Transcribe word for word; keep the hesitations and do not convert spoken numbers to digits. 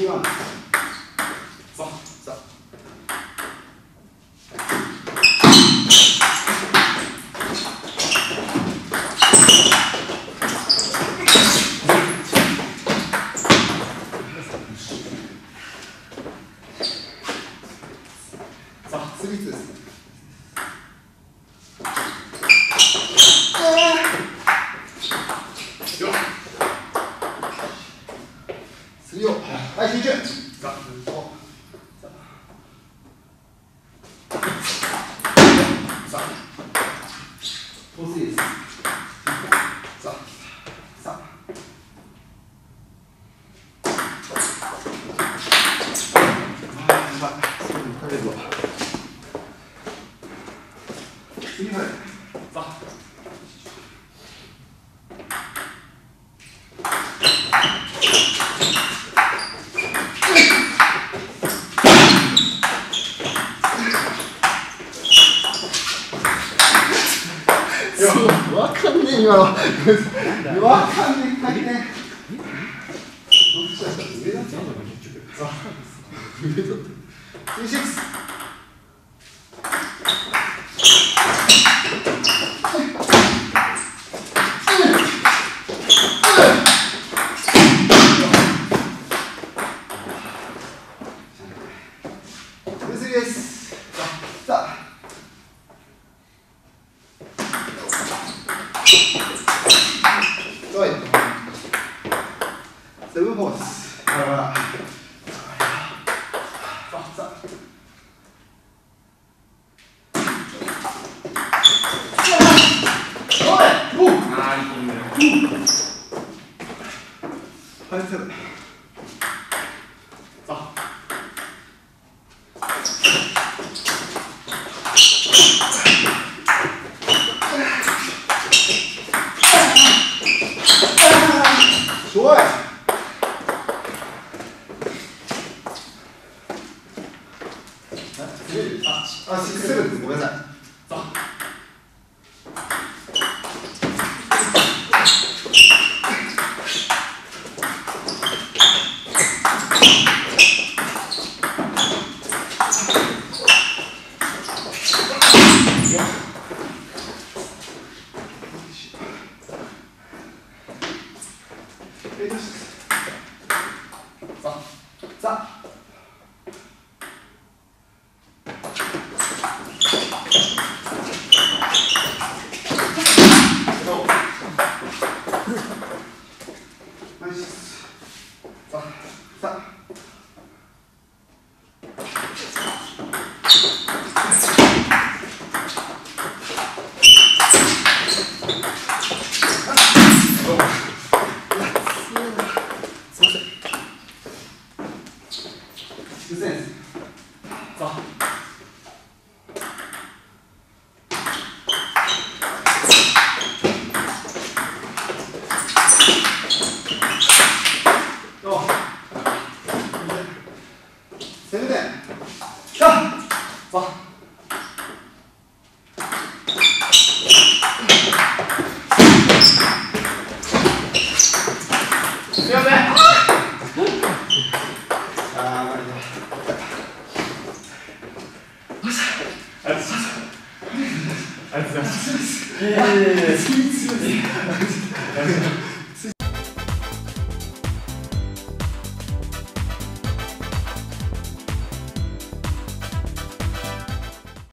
ワン。さあ、さあ。さあ、スリーツーですね。スリーオー。はい、集中。さあ、さあ、フォースリーです。さあ、さあ。次まで。さあ。わかんねえ今の。わかんねえ回転。どっちだった？上だった。さあ。上だった。ツーシックス。です。さあ。はい。セブンフォース。バラバラ。さあ、さあ。おい。お。ああ、いいね。はい、セブン。さあ。おい。あ、シックスセブンです。ごめんなさい。さあ。さあ。さあ。ナイス。さあ。さあ。すいません。うせん。さあ。セブンテン。さあ。さあ。やべえ。